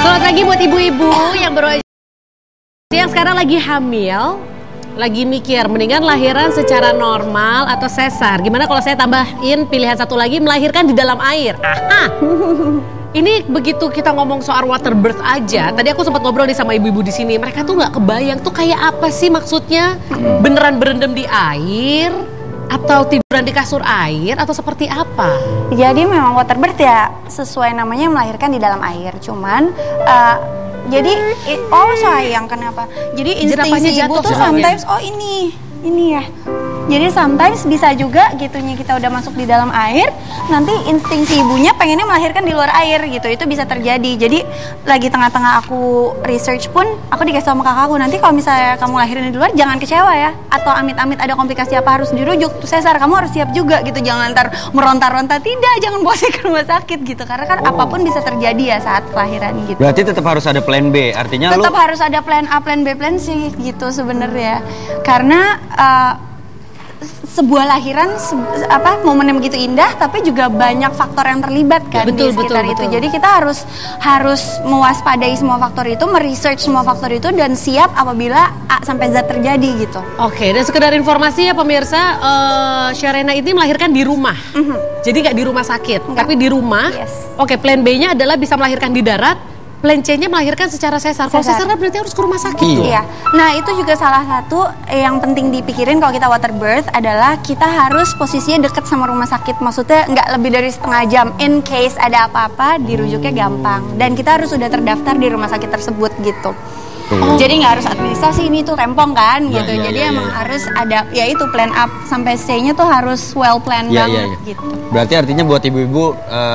Selamat pagi buat ibu-ibu yang baru aja, yang sekarang lagi hamil, lagi mikir mendingan lahiran secara normal atau sesar. Gimana kalau saya tambahin pilihan satu lagi, melahirkan di dalam air? Aha. Ini begitu kita ngomong soal water birth aja, tadi aku sempat ngobrol nih sama ibu-ibu di sini. Mereka tuh nggak kebayang tuh kayak apa sih maksudnya? Beneran berendam di air? Atau tiduran di kasur air atau seperti apa? Jadi memang water birth ya sesuai namanya melahirkan di dalam air. Cuman jadi sayang kenapa? Jadi insting si ibu tuh sometimes ini ya. Jadi sometimes bisa juga gitunya kita udah masuk di dalam air, nanti insting si ibunya pengennya melahirkan di luar air gitu. Itu bisa terjadi. Jadi lagi tengah-tengah aku research pun aku dikasih sama kakakku, nanti kalau misalnya kamu lahirin di luar jangan kecewa ya. Atau amit-amit ada komplikasi apa harus dirujuk tuh sesar, kamu harus siap juga gitu. Jangan ntar meronta-ronta, tidak, jangan bawa saya ke rumah sakit gitu. Karena kan apapun bisa terjadi ya saat kelahiran gitu. Berarti tetap harus ada plan B, artinya tetap harus ada plan A, plan B, plan C gitu sebenarnya. Karena sebuah lahiran momen yang begitu indah, tapi juga banyak faktor yang terlibat kan di sekitar itu. Jadi kita harus mewaspadai semua faktor itu, meresearch semua faktor itu dan siap apabila A sampai Z terjadi gitu. Oke, dan sekedar informasi ya pemirsa, Sharena ini melahirkan di rumah. Jadi nggak di rumah sakit, tapi di rumah. Yes. Oke, plan B-nya adalah bisa melahirkan di darat. Plan C-nya melahirkan secara sesar. Kalau sesar berarti harus ke rumah sakit. Iya. Nah itu juga salah satu yang penting dipikirin kalau kita water birth adalah kita harus posisinya deket sama rumah sakit. Maksudnya nggak lebih dari setengah jam. In case ada apa-apa dirujuknya gampang. Dan kita harus sudah terdaftar di rumah sakit tersebut gitu. Jadi nggak harus administrasi, ini tuh rempong kan gitu. Jadi emang harus ada, ya itu plan up sampai C-nya tuh harus well plan banget gitu. Berarti artinya buat ibu-ibu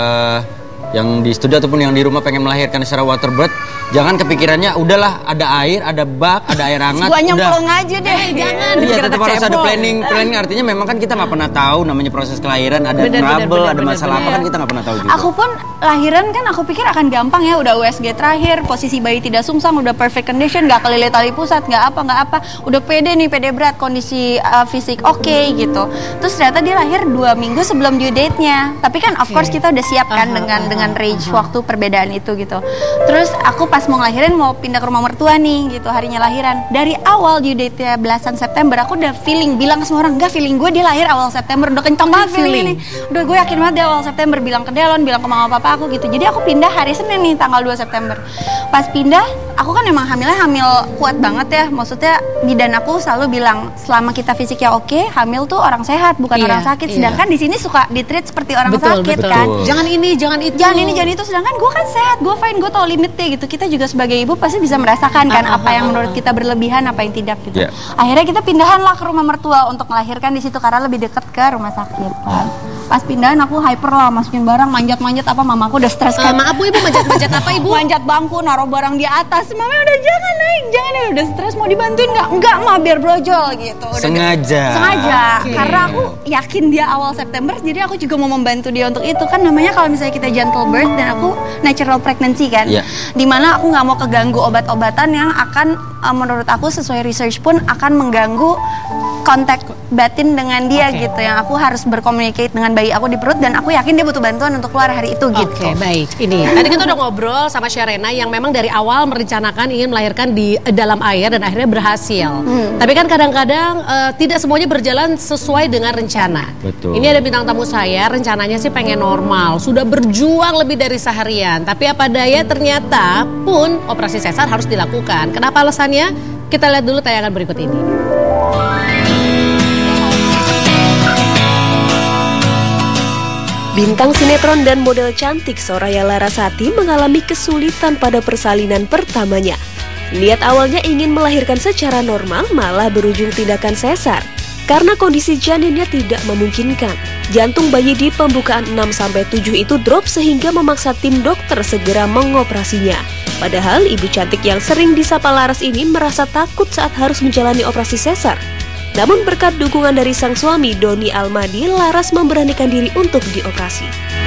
yang di studio ataupun yang di rumah pengen melahirkan secara water birth, jangan kepikirannya udahlah ada air, ada bak, ada air hangat, gua nyemplung aja deh. Jangan. Iya, tetap harus ada planning artinya memang kan kita nggak pernah tahu namanya proses kelahiran, ada trouble, ada masalah apa kan kita nggak pernah tahu juga. Aku pun lahiran kan aku pikir akan gampang ya, udah USG terakhir, posisi bayi tidak sungsang, udah perfect condition, nggak kelilit tali pusat, nggak apa, udah pede berat, kondisi fisik oke gitu. Terus ternyata dia lahir 2 minggu sebelum due date-nya. Tapi kan of course kita udah siap kan dengan range waktu perbedaan itu gitu. Terus aku pas mau ngelahirin mau pindah ke rumah mertua nih gitu, harinya lahiran. Dari awal due date-nya belasan September aku udah feeling, bilang ke semua orang, enggak, feeling gue dia lahir awal September, udah kencang banget feeling ini. Udah gue yakin banget dia awal September, bilang ke Delon, bilang ke mama papa aku gitu. Jadi aku pindah hari Senin nih tanggal 2 September. Pas pindah, aku kan emang hamil kuat banget ya. Maksudnya bidan aku selalu bilang selama kita fisiknya oke, hamil tuh orang sehat bukan orang sakit. Sedangkan di sini suka ditreat seperti orang sakit kan. Jangan ini, jangan itu. Jangan itu, sedangkan gue kan sehat, gue fine, gue tau limitnya gitu. Kita juga sebagai ibu pasti bisa merasakan kan apa yang menurut kita berlebihan, apa yang tidak gitu. Akhirnya kita pindahan lah ke rumah mertua untuk melahirkan di situ karena lebih dekat ke rumah sakit kan. Pas pindahan aku hyper lah, masukin barang, manjat-manjat apa, mamaku udah stres kan. Maaf Bu, ibu manjat-manjat apa ibu? Manjat bangku, naruh barang di atas. Mama udah jangan naik, udah stres, mau dibantuin nggak? Enggak mah, biar brojol gitu. Sengaja. Karena aku yakin dia awal September, jadi aku juga mau membantu dia untuk itu kan. Namanya kalau misalnya kita gentle birth dan aku natural pregnancy kan, dimana aku nggak mau keganggu obat-obatan yang akan menurut aku sesuai research pun akan mengganggu kontak batin dengan dia gitu, yang aku harus berkomunikasi dengan bayi aku di perut dan aku yakin dia butuh bantuan untuk keluar hari itu gitu. Oke, baik. Ini tadi kita udah ngobrol sama Sharena yang memang dari awal merencanakan ingin melahirkan di dalam air dan akhirnya berhasil. Tapi kan kadang-kadang tidak semuanya berjalan sesuai dengan rencana. Betul. Ini ada bintang tamu saya, rencananya sih pengen normal, sudah berjuang lebih dari seharian, tapi apa daya ternyata pun operasi sesar harus dilakukan. Kenapa alasannya? Kita lihat dulu tayangan berikut ini. Bintang sinetron dan model cantik Soraya Larasati mengalami kesulitan pada persalinan pertamanya. Niat awalnya ingin melahirkan secara normal malah berujung tindakan sesar. Karena kondisi janinnya tidak memungkinkan, jantung bayi di pembukaan 6-7 itu drop sehingga memaksa tim dokter segera mengoperasinya. Padahal ibu cantik yang sering disapa Laras ini merasa takut saat harus menjalani operasi sesar. Namun berkat dukungan dari sang suami Doni Almadi, Laras memberanikan diri untuk dioperasi.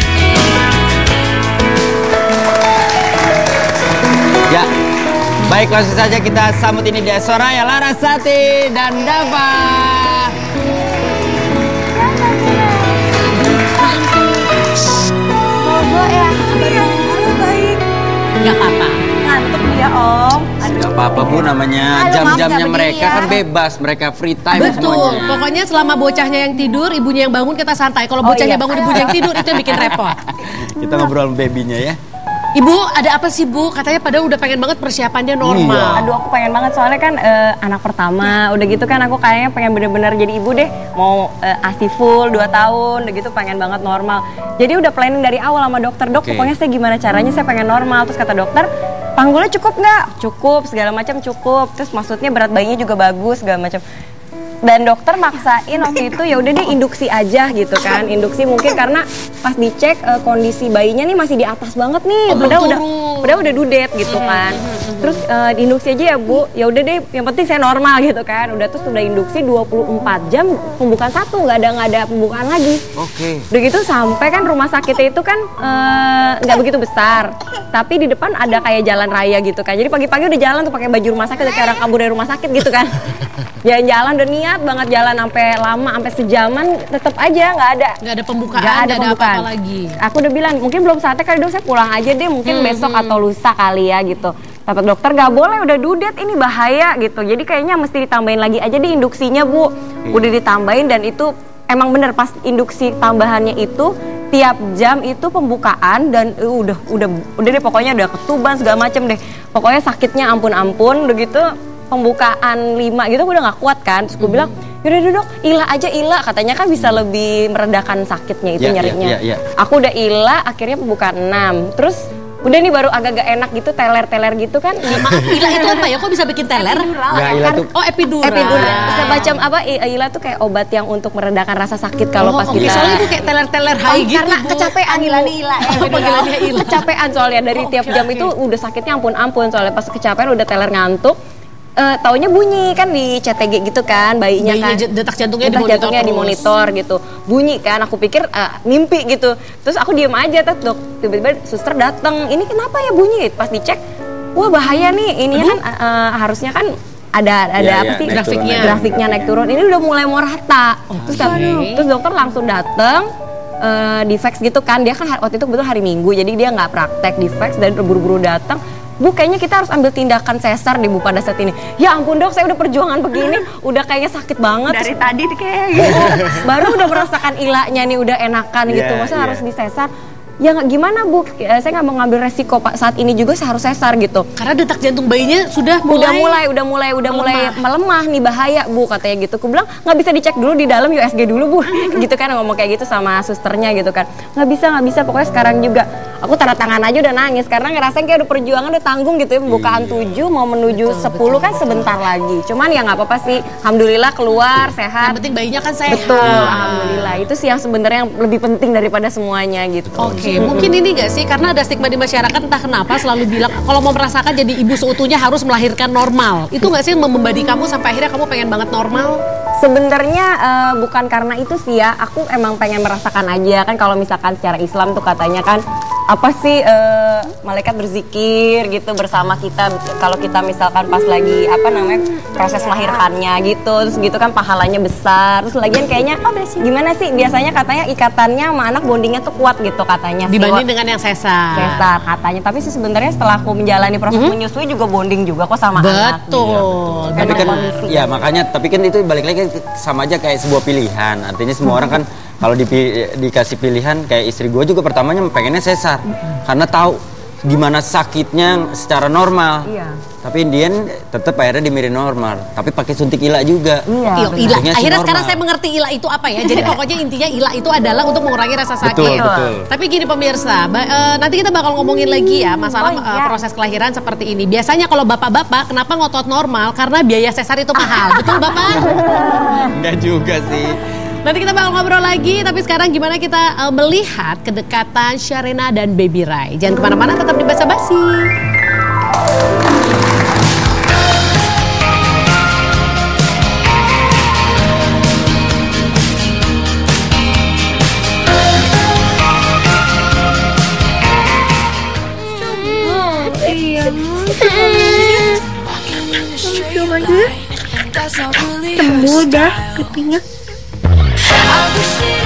Ya, baik, langsung saja kita sambut ini dia Soraya Larasati dan Dava. Bobo ya, baik. Gak apa-apa. apa-apa Bu, namanya jam-jamnya mereka kan bebas, mereka free time Betul, semuanya. pokoknya selama bocahnya yang tidur, ibunya yang bangun kita santai. Kalau bocahnya bangun, ibunya yang tidur, itu yang bikin repot. Kita ngobrol sama babynya ya. Ibu, ada apa sih Bu? Katanya padahal udah pengen banget persiapannya normal. Aduh, aku pengen banget soalnya kan anak pertama. Udah gitu kan aku kayaknya pengen bener-bener jadi ibu deh. Mau ASI full 2 tahun, udah gitu pengen banget normal. Jadi udah planning dari awal sama dokter. Dok, pokoknya saya gimana caranya saya pengen normal. Terus kata dokter, panggulnya cukup nggak? Cukup, segala macam cukup. Terus maksudnya berat bayinya juga bagus, segala macam. Dan dokter maksain waktu itu ya udah deh induksi aja gitu kan. Induksi mungkin karena pas dicek kondisi bayinya nih masih di atas banget nih. Padahal udah dudet gitu kan. Terus induksi aja ya Bu. Ya udah deh, yang penting saya normal gitu kan. Udah terus udah induksi 24 jam pembukaan satu, nggak ada pembukaan lagi. Oke. Udah gitu sampai kan rumah sakitnya itu kan nggak begitu besar. Tapi di depan ada kayak jalan raya gitu kan. Jadi pagi-pagi udah jalan tuh pakai baju rumah sakit kayak orang kabur dari rumah sakit gitu kan. Jalan-jalan udah niat banget jalan sampai lama, sampai sejaman tetap aja nggak ada pembukaan, nggak ada apa-apa pembukaan lagi. Aku udah bilang mungkin belum saatnya kali dok, saya pulang aja deh mungkin besok atau lusa kali ya gitu. Kata dokter nggak boleh, udah dudet ini bahaya gitu. Jadi kayaknya mesti ditambahin lagi aja di induksinya Bu. Udah ditambahin dan itu emang bener pas induksi tambahannya itu tiap jam itu pembukaan dan udah deh pokoknya udah ketuban segala macem deh. Pokoknya sakitnya ampun udah gitu. Pembukaan 5 gitu aku udah gak kuat kan. Terus gue bilang, yaudah dok, ilah aja ilah. Katanya kan bisa lebih meredakan sakitnya itu nyerinya. Aku udah ilah, akhirnya pembukaan 6. Terus udah nih baru agak-agak enak gitu, teler-teler gitu kan. Ilah itu apa ya? Kok bisa bikin teler? Nggak, ilah tuh. Oh, epidural. Bisa macam apa, ilah tuh kayak obat yang untuk meredakan rasa sakit kalau pas kita. Soalnya itu kayak teler-teler hai gitu karena Bu. kecapean ilah. Panggilannya ilah. Kecapean soalnya dari tiap jam itu udah sakitnya ampun. Soalnya pas kecapean udah teler ngantuk. Taunya bunyi kan di CTG gitu kan bayinya kan detak jantungnya dimonitor gitu, bunyi kan, aku pikir mimpi gitu. Terus aku diem aja tuh, tiba-tiba suster datang, ini kenapa ya bunyi? Pas dicek, wah bahaya nih, ini kan harusnya kan ada apa sih grafiknya naik turun, ini udah mulai mau rata. Terus dokter langsung datang di fax gitu kan, dia kan waktu itu kebetulan hari Minggu jadi dia nggak praktek, di fax dan buru-buru datang. Bu, kayaknya kita harus ambil tindakan sesar deh Bu pada saat ini. Ya ampun dok, saya udah perjuangan begini, udah kayaknya sakit banget. Dari tadi kayak gitu. Baru udah merasakan ilahnya nih, udah enakan gitu. Masa harus disesar? Ya nggak gimana Bu, saya nggak mau ngambil resiko Pak. Saat ini juga saya harus sesar gitu. Karena detak jantung bayinya sudah mulai melemah nih, bahaya Bu katanya gitu. Aku bilang nggak bisa dicek dulu di dalam USG dulu Bu, gitu kan, ngomong kayak gitu sama susternya gitu kan. Nggak bisa, pokoknya sekarang juga. Aku tanda tangan aja udah nangis karena ngerasain kayak udah perjuangan udah tanggung gitu ya. Pembukaan 7 mau menuju 10 kan sebentar lagi. Cuman ya nggak apa-apa sih, alhamdulillah keluar sehat. Yang penting bayinya kan sehat. Betul, alhamdulillah. Itu sih yang sebenarnya yang lebih penting daripada semuanya gitu. Oke, mungkin ini nggak sih karena ada stigma di masyarakat entah kenapa selalu bilang kalau mau merasakan jadi ibu seutuhnya harus melahirkan normal. Itu nggak sih yang membebani kamu sampai akhirnya kamu pengen banget normal? Sebenarnya bukan karena itu sih ya, aku emang pengen merasakan aja kan. Kalau misalkan secara Islam tuh katanya kan apa sih malaikat berzikir gitu bersama kita kalau kita misalkan pas lagi apa namanya proses melahirkannya gitu, terus gitu kan pahalanya besar. Terus lagian kayaknya gimana sih biasanya katanya ikatannya sama anak bondingnya tuh kuat gitu katanya dibanding dengan yang sesar katanya. Tapi sih sebenarnya setelah aku menjalani proses menyusui juga bonding juga kok sama anak. Betul. Tapi kan ya makanya tapi kan itu balik lagi sama aja kayak sebuah pilihan. Artinya semua orang kan kalau dikasih pilihan, kayak istri gue juga pertamanya pengennya sesar karena tahu gimana sakitnya secara normal. Tapi Indian tetap akhirnya dimirin normal, tapi pakai suntik ilah juga. Ilah. Akhirnya sekarang saya mengerti ilah itu apa ya. Jadi pokoknya intinya ilah itu adalah untuk mengurangi rasa sakit. Betul. Tapi gini pemirsa, nanti kita bakal ngomongin lagi ya masalah proses kelahiran seperti ini. Biasanya kalau bapak-bapak kenapa ngotot normal? Karena biaya sesar itu mahal. Betul Bapak? Enggak juga sih. Nanti kita bakal ngobrol lagi, tapi sekarang gimana kita melihat kedekatan Sherina dan Baby Rai. Jangan kemana-mana, tetap di Basa Basi. Sembuh dah pipinya.